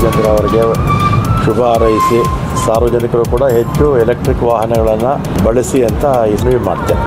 ರಾಜೇಂದ್ರ ಅವರಿಗೆ ಶುಭ ಹಾರೈಸಿ ಸಾರ್ವಜನಿಕರು ಕೂಡ ಹೆಚ್ಚು ಎಲೆಕ್ಟ್ರಿಕ್ ವಾಹನಗಳನ್ನು ಬಳಸಿ ಅಂತ ಮನವಿ ಮಾಡ್ತೇನೆ.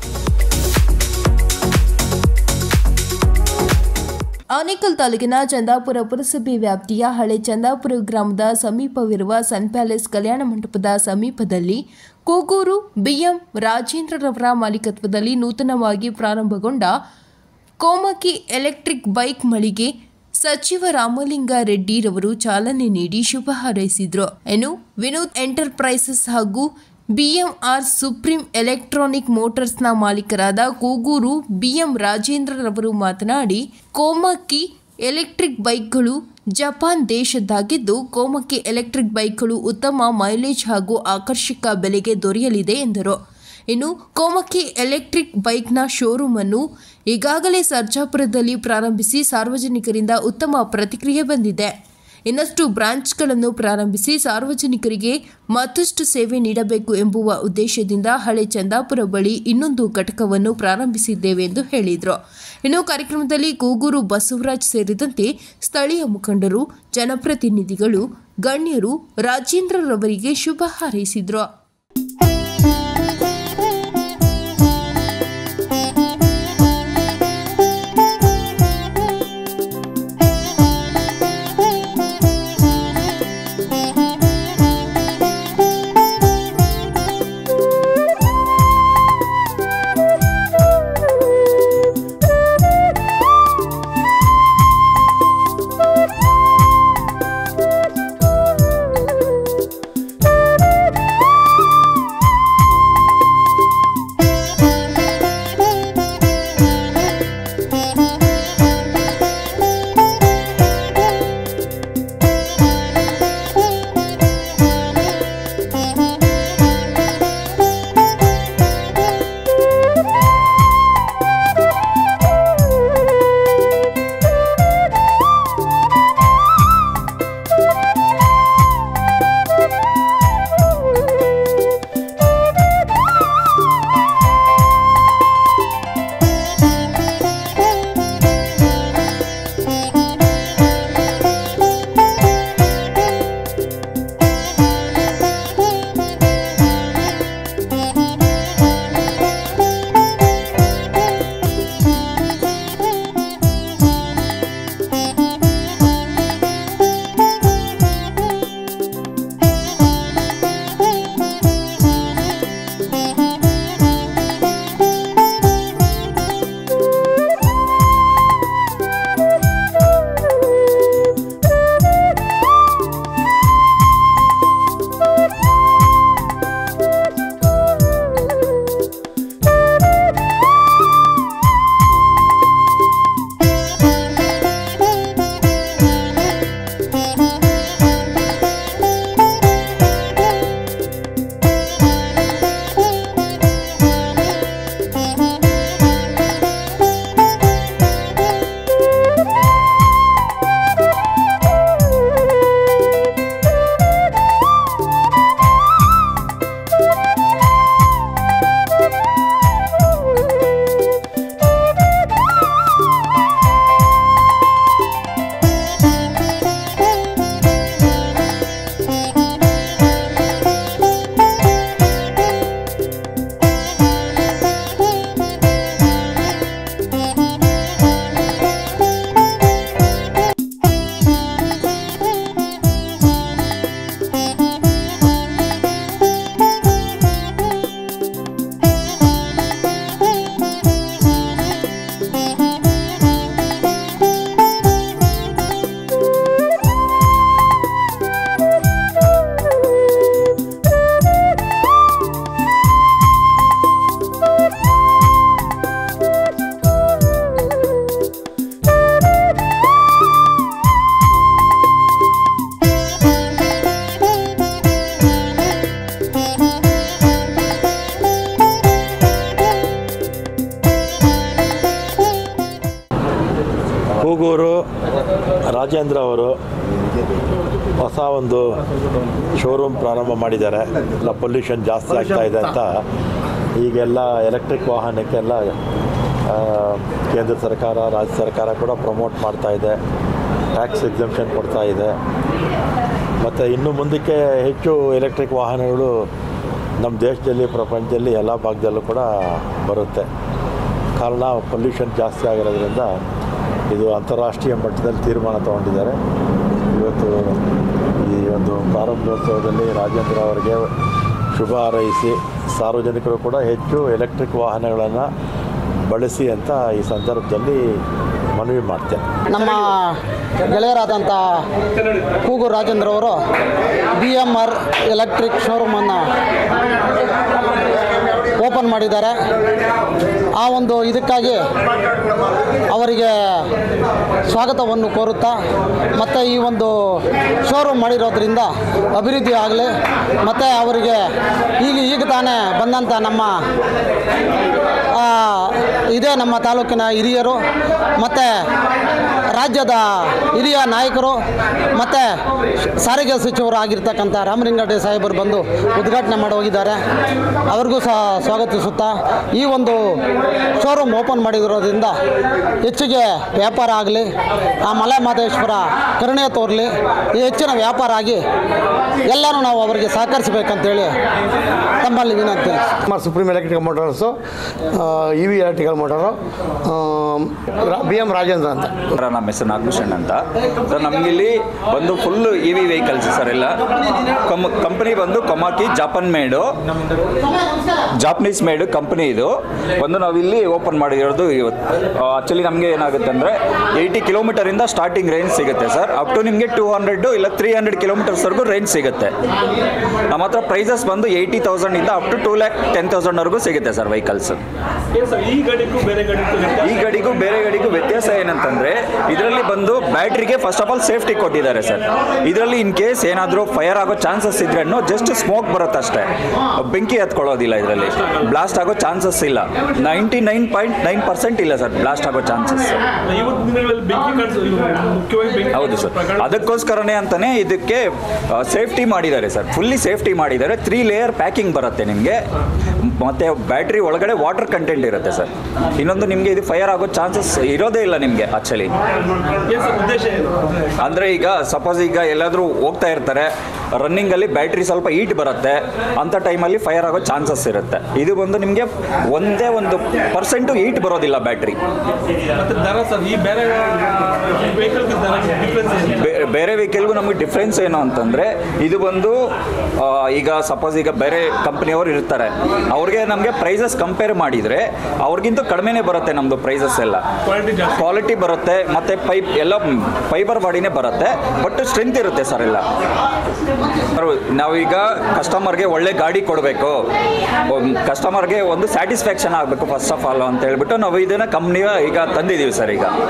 ಆನೇಕಲ್ ತಾಲೂಕಿನ ಚಂದಾಪುರ ಪುರಸಭೆ ವ್ಯಾಪ್ತಿಯ ಹಳೆ ಚಂದಾಪುರ ಗ್ರಾಮದ ಸಮೀಪವಿರುವ ಸನ್ ಪ್ಯಾಲೇಸ್ ಕಲ್ಯಾಣ ಮಂಟಪದ ಸಮೀಪದಲ್ಲಿ ಕೂಗೂರು ಬಿಎಂ ರಾಜೇಂದ್ರರವರ ಮಾಲೀಕತ್ವದಲ್ಲಿ ನೂತನವಾಗಿ ಪ್ರಾರಂಭಗೊಂಡ ಕೋಮಕಿ ಎಲೆಕ್ಟ್ರಿಕ್ ಬೈಕ್ ಮಳಿಗೆ ಸಚಿವ ರಾಮಲಿಂಗಾರೆಡ್ಡಿರವರು ಚಾಲನೆ ನೀಡಿ ಶುಭ ಹಾರೈಸಿದರು. ವಿನೋದ್ ಎಂಟರ್ಪ್ರೈಸಸ್ ಹಾಗೂ ಬಿಎಂಆರ್ ಸುಪ್ರೀಂ ಎಲೆಕ್ಟ್ರಾನಿಕ್ ಮೋಟಾರ್ಸ್ನ ಮಾಲೀಕರಾದ ಕೂಗೂರು ಬಿಎಂ ರಾಜೇಂದ್ರರವರು ಮಾತನಾಡಿ, ಕೋಮಕಿ ಎಲೆಕ್ಟ್ರಿಕ್ ಬೈಕ್ಗಳು ಜಪಾನ್ ದೇಶದ್ದಾಗಿದ್ದು, ಕೋಮಕಿ ಎಲೆಕ್ಟ್ರಿಕ್ ಬೈಕ್ಗಳು ಉತ್ತಮ ಮೈಲೇಜ್ ಹಾಗೂ ಆಕರ್ಷಕ ಬೆಲೆಗೆ ದೊರೆಯಲಿದೆ ಎಂದರು. ಕೋಮಕಿ ಎಲೆಕ್ಟ್ರಿಕ್ ಬೈಕ್ನ ಶೋರೂಮ್ ಅನ್ನು ಈಗಾಗಲೇ ಸರ್ಜಾಪುರದಲ್ಲಿ ಪ್ರಾರಂಭಿಸಿ ಸಾರ್ವಜನಿಕರಿಂದ ಉತ್ತಮ ಪ್ರತಿಕ್ರಿಯೆ ಬಂದಿದೆ. ಇನ್ನಷ್ಟು ಬ್ರಾಂಚ್ಗಳನ್ನು ಪ್ರಾರಂಭಿಸಿ ಸಾರ್ವಜನಿಕರಿಗೆ ಮತ್ತಷ್ಟು ಸೇವೆ ನೀಡಬೇಕು ಎಂಬುವ ಉದ್ದೇಶದಿಂದ ಹಳೆ ಚಂದಾಪುರ ಬಳಿ ಇನ್ನೊಂದು ಘಟಕವನ್ನು ಪ್ರಾರಂಭಿಸಿದ್ದೇವೆ ಎಂದು ಹೇಳಿದರು. ಕಾರ್ಯಕ್ರಮದಲ್ಲಿ ಕೂಗೂರು ಬಸವರಾಜ್ ಸೇರಿದಂತೆ ಸ್ಥಳೀಯ ಮುಖಂಡರು, ಜನಪ್ರತಿನಿಧಿಗಳು, ಗಣ್ಯರು ರಾಜೇಂದ್ರರವರಿಗೆ ಶುಭ ಹಾರೈಸಿದರು. ಕೂಗೂರು ರಾಜೇಂದ್ರ ಅವರು ಹೊಸ ಒಂದು ಶೋರೂಮ್ ಪ್ರಾರಂಭ ಮಾಡಿದ್ದಾರೆ. ಎಲ್ಲ ಪೊಲ್ಯೂಷನ್ ಜಾಸ್ತಿ ಆಗ್ತಾ ಇದೆ ಅಂತ ಈಗೆಲ್ಲ ಎಲೆಕ್ಟ್ರಿಕ್ ವಾಹನಕ್ಕೆಲ್ಲ ಕೇಂದ್ರ ಸರ್ಕಾರ ರಾಜ್ಯ ಸರ್ಕಾರ ಕೂಡ ಪ್ರಮೋಟ್ ಮಾಡ್ತಾ ಇದೆ. ಟ್ಯಾಕ್ಸ್ ಎಕ್ಸಂಪ್ಷನ್ ಕೊಡ್ತಾ ಇದೆ. ಮತ್ತು ಇನ್ನು ಮುಂದಕ್ಕೆ ಹೆಚ್ಚು ಎಲೆಕ್ಟ್ರಿಕ್ ವಾಹನಗಳು ನಮ್ಮ ದೇಶದಲ್ಲಿ ಪ್ರಪಂಚದಲ್ಲಿ ಎಲ್ಲ ಭಾಗದಲ್ಲೂ ಕೂಡ ಬರುತ್ತೆ. ಕಾರಣ ಪೊಲ್ಯೂಷನ್ ಜಾಸ್ತಿ ಆಗಿರೋದ್ರಿಂದ ಇದು ಅಂತಾರಾಷ್ಟ್ರೀಯ ಮಟ್ಟದಲ್ಲಿ ತೀರ್ಮಾನ ತಗೊಂಡಿದ್ದಾರೆ. ಇವತ್ತು ಈ ಒಂದು ಪ್ರಾರಂಭೋತ್ಸವದಲ್ಲಿ ರಾಜೇಂದ್ರ ಅವರಿಗೆ ಶುಭ ಹಾರೈಸಿ ಸಾರ್ವಜನಿಕರು ಕೂಡ ಹೆಚ್ಚು ಎಲೆಕ್ಟ್ರಿಕ್ ವಾಹನಗಳನ್ನು ಬಳಸಿ ಅಂತ ಈ ಸಂದರ್ಭದಲ್ಲಿ ಮನವಿ ಮಾಡ್ತೇನೆ. ನಮ್ಮ ಗೆಳೆಯರಾದಂಥ ಕೂಗೂರು ರಾಜೇಂದ್ರ ಅವರು BMR ಎಲೆಕ್ಟ್ರಿಕ್ ಶೋರೂಮನ್ನು ಓಪನ್ ಮಾಡಿದ್ದಾರೆ. ಆ ಒಂದು ಇದಕ್ಕಾಗಿ ಅವರಿಗೆ ಸ್ವಾಗತವನ್ನು ಕೋರುತ್ತಾ ಮತ್ತು ಈ ಒಂದು ಶೋರೂಮ್ ಮಾಡಿರೋದ್ರಿಂದ ಅಭಿವೃದ್ಧಿ ಆಗಲಿ ಮತ್ತು ಅವರಿಗೆ ಈಗ ತಾನೇ ಬಂದಂಥ ನಮ್ಮ ಇದೇ ನಮ್ಮ ತಾಲೂಕಿನ ಹಿರಿಯರು ಮತ್ತು ರಾಜ್ಯದ ಹಿರಿಯ ನಾಯಕರು ಮತ್ತು ಸಾರಿಗೆ ಸಚಿವರು ಆಗಿರ್ತಕ್ಕಂಥ ರಾಮಲಿಂಗಾರೆಡ್ಡಿ ಸಾಹೇಬರು ಬಂದು ಉದ್ಘಾಟನೆ ಮಾಡಿ ಹೋಗಿದ್ದಾರೆ. ಅವ್ರಿಗೂ ಸಹ ಸ್ವಾಗತಿಸುತ್ತಾ ಈ ಒಂದು ಶೋರೂಮ್ ಓಪನ್ ಮಾಡಿರೋದ್ರಿಂದ ಹೆಚ್ಚಿಗೆ ವ್ಯಾಪಾರ ಆಗಲಿ, ಆ ಮಲೆ ಮಹದೇಶ್ವರ ಕರುಣೆ ತೋರಲಿ, ಈ ಹೆಚ್ಚಿನ ವ್ಯಾಪಾರ ಆಗಿ ಎಲ್ಲರೂ ನಾವು ಅವರಿಗೆ ಸಹಕರಿಸಬೇಕಂತೇಳಿ ತಮ್ಮಲ್ಲಿ ವಿನಂತಿ. Supreme electrical motors, EV electrical motor, BM Rajendra ಅಂತ. ನಮ್ಮ ಹೆಸರು ನಾಗಭೂಷಣ್ ಅಂತ ಸರ್. ನಮಗಿಲ್ಲಿ ಒಂದು ಫುಲ್ EV ವೆಹಿಕಲ್ಸ್ ಸರ್. ಎಲ್ಲ ಕಂಪನಿ ಬಂದು ಕೊಮಾಕಿ ಜಾಪನೀಸ್ ಮೇಡ್ ಕಂಪನಿ ಇದು. ಒಂದು ನಾವಿಲ್ಲಿ ಓಪನ್ ಮಾಡಿರೋದು ಇವತ್ತು. ಆ್ಯಕ್ಚುಲಿ ನಮಗೆ ಏನಾಗುತ್ತೆ ಅಂದರೆ 80 ಕಿಲೋಮೀಟರಿಂದ ಸ್ಟಾರ್ಟಿಂಗ್ ರೇಂಜ್ ಸಿಗುತ್ತೆ ಸರ್. ಅಪ್ ಟು ನಿಮಗೆ 200 ಇಲ್ಲ 300 ಕಿಲೋಮೀಟರ್ಸ್ವರೆಗೂ ರೇಂಜ್ ಸಿಗುತ್ತೆ. ನಮ್ಮ ಹತ್ರ ಪ್ರೈಸಸ್ ಬಂದು 80,000 ಇಂದ ಅಪ್ ಟು 2,10,000ವರೆಗೂ ಸಿಗುತ್ತೆ ಸರ್ ವೆಹಿಕಲ್ಸ್. ಈ ಗಾಡಿಗೂ ಬೇರೆ ಗಾಡಿಗೂ ವ್ಯತ್ಯಾಸ ಏನಂತಂದರೆ ಇದರಲ್ಲಿ ಬಂದು ಬ್ಯಾಟ್ರಿಗೆ ಫಸ್ಟ್ ಆಫ್ ಆಲ್ ಸೇಫ್ಟಿ ಕೊಟ್ಟಿದ್ದಾರೆ ಸರ್. ಇದರಲ್ಲಿ ಇನ್ ಕೇಸ್ ಏನಾದರೂ ಫೈರ್ ಆಗೋ ಚಾನ್ಸಸ್ ಇದ್ರೆ ಜಸ್ಟ್ ಸ್ಮೋಕ್ ಬರುತ್ತೆ ಅಷ್ಟೇ, ಬೆಂಕಿ ಹತ್ಕೊಳ್ಳೋದಿಲ್ಲ. ಇದರಲ್ಲಿ ಬ್ಲಾಸ್ಟ್ ಆಗೋ ಚಾನ್ಸಸ್ ಇಲ್ಲ. 99.9% ಇಲ್ಲ ಸರ್ ಬ್ಲಾಸ್ಟ್ ಆಗೋ ಚಾನ್ಸಸ್. ಹೌದು ಸರ್, ಅದಕ್ಕೋಸ್ಕರನೇ ಅಂತಾನೆ ಇದಕ್ಕೆ ಸೇಫ್ಟಿ ಮಾಡಿದ್ದಾರೆ ಸರ್. ಫುಲ್ಲಿ ಸೇಫ್ಟಿ ಮಾಡಿದ್ದಾರೆ. 3 ಲೇಯರ್ ಪ್ಯಾಕಿಂಗ್ ಬರುತ್ತೆ ನಿಮಗೆ. ಮತ್ತು ಬ್ಯಾಟ್ರಿ ಒಳಗಡೆ ವಾಟರ್ ಕಂಟೆಂಟ್ ಇರುತ್ತೆ ಸರ್. ಇನ್ನೊಂದು ನಿಮಗೆ ಇದು ಫೈರ್ ಆಗೋ ಚಾನ್ಸಸ್ ಇರೋದೇ ಇಲ್ಲ ನಿಮಗೆ. ಆ್ಯಕ್ಚುಲಿ ಅಂದರೆ ಈಗ ಸಪೋಸ್ ಈಗ ಎಲ್ಲಾದರೂ ಹೋಗ್ತಾ ಇರ್ತಾರೆ, ರನ್ನಿಂಗಲ್ಲಿ ಬ್ಯಾಟ್ರಿ ಸ್ವಲ್ಪ ಹೀಟ್ ಬರುತ್ತೆ, ಅಂಥ ಟೈಮಲ್ಲಿ ಫೈರ್ ಆಗೋ ಚಾನ್ಸಸ್ ಇರುತ್ತೆ. ಇದು ಬಂದು ನಿಮಗೆ 1% ಹೀಟ್ ಬರೋದಿಲ್ಲ ಬ್ಯಾಟ್ರಿ. ಬೇರೆ ವೆಹಿಕಲ್ಗೂ ನಮಗೆ ಡಿಫ್ರೆನ್ಸ್ ಏನು ಅಂತಂದರೆ ಇದು ಬಂದು ಈಗ ಸಪೋಸ್ ಈಗ ಬೇರೆ ಕಂಪ್ನಿಯವರು ಇರ್ತಾರೆ, ಅವ್ರಿಗೆ ನಮಗೆ ಪ್ರೈಸಸ್ ಕಂಪೇರ್ ಮಾಡಿದರೆ ಅವ್ರಿಗಿಂತ ಕಡಿಮೆನೇ ಬರುತ್ತೆ ನಮ್ಮದು ಪ್ರೈಸಸ್ ಎಲ್ಲ. ಕ್ವಾಲಿಟಿ ಬರುತ್ತೆ ಮತ್ತು ಪೈಪ್ ಎಲ್ಲ ಫೈಬರ್ ಬಾಡಿನೇ ಬರುತ್ತೆ, ಬಟ್ ಸ್ಟ್ರೆಂತ್ ಇರುತ್ತೆ ಸರ್ ಎಲ್ಲ. ನಾವೀಗ ಕಸ್ಟಮರ್ಗೆ ಒಳ್ಳೆ ಗಾಡಿ ಕೊಡಬೇಕು, ಕಸ್ಟಮರ್ಗೆ ಒಂದು ಸ್ಯಾಟಿಸ್ಫ್ಯಾಕ್ಷನ್ ಆಗಬೇಕು ಫಸ್ಟ್ ಆಫ್ ಆಲ್ ಅಂತ ಹೇಳ್ಬಿಟ್ಟು ನಾವು ಇದನ್ನು ಕಂಪ್ನಿಯ ಈಗ ತಂದಿದ್ದೀವಿ ಸರ್.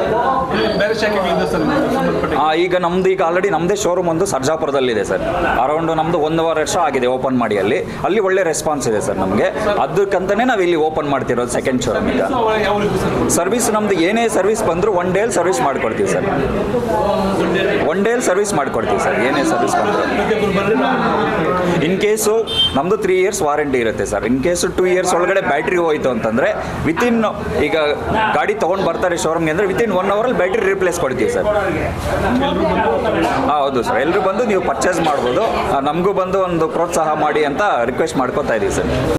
ಈಗ ನಮ್ದು ಈಗ ಆಲ್ರೆಡಿ ನಮ್ಮದೇ ಶೋರೂಮ್ ಒಂದು ಸರ್ಜಾಪುರದಲ್ಲಿದೆ ಸರ್. ಅರೌಂಡ್ ನಮ್ಮದು 1.5 ವರ್ಷ ಆಗಿದೆ ಓಪನ್ ಮಾಡಿ. ಅಲ್ಲಿ ಒಳ್ಳೆ ರೆಸ್ಪಾನ್ಸ್ ಇದೆ ಸರ್ ನಮಗೆ. ಅದಕ್ಕಂತಾನೆ ನಾವು ಇಲ್ಲಿ ಓಪನ್ ಮಾಡ್ತಿರೋದು ಸೆಕೆಂಡ್ ಶೋರೂಮ್. ಈಗ ಸರ್ವಿಸ್ ನಮ್ದು ಏನೇ ಸರ್ವಿಸ್ ಬಂದರೂ 1 ಡೇಲಿ ಸರ್ವಿಸ್ ಮಾಡ್ಕೊಡ್ತೀವಿ ಸರ್. 1 ಡೇಲಿ ಸರ್ವಿಸ್ ಮಾಡ್ಕೊಡ್ತೀವಿ ಸರ್ ಏನೇ ಸರ್ವಿಸ್ ಬಂದರೂ. ಇನ್ ಕೇಸು ನಮ್ಮದು 3 ಇಯರ್ಸ್ ವಾರಂಟಿ ಇರುತ್ತೆ ಸರ್. ಇನ್ ಕೇಸು 2 ಇಯರ್ಸ್ ಒಳಗಡೆ ಬ್ಯಾಟ್ರಿ ಹೋಯಿತು ಅಂತಂದರೆ ವಿತಿನ್ ಈಗ ಗಾಡಿ ತೊಗೊಂಡು ಬರ್ತಾರೆ ಶೋರೂಮ್ಗೆ ಅಂದರೆ ವಿತಿನ್ 1 ಅವರಲ್ಲಿ ಬ್ಯಾಟ್ರಿ ರಿಪ್ಲೇಸ್ ಕೊಡ್ತೀವಿ ಸರ್. ಹೌದು ಸರ್, ಎಲ್ಲರೂ ಬಂದು ನೀವು ಪರ್ಚೇಸ್ ಮಾಡ್ಬೋದು. ನಮಗೂ ಬಂದು ಒಂದು ಪ್ರೋತ್ಸಾಹ ಮಾಡಿ ಅಂತ ರಿಕ್ವೆಸ್ಟ್ ಮಾಡ್ಕೊತಾ ಇದ್ದೀವಿ ಸರ್.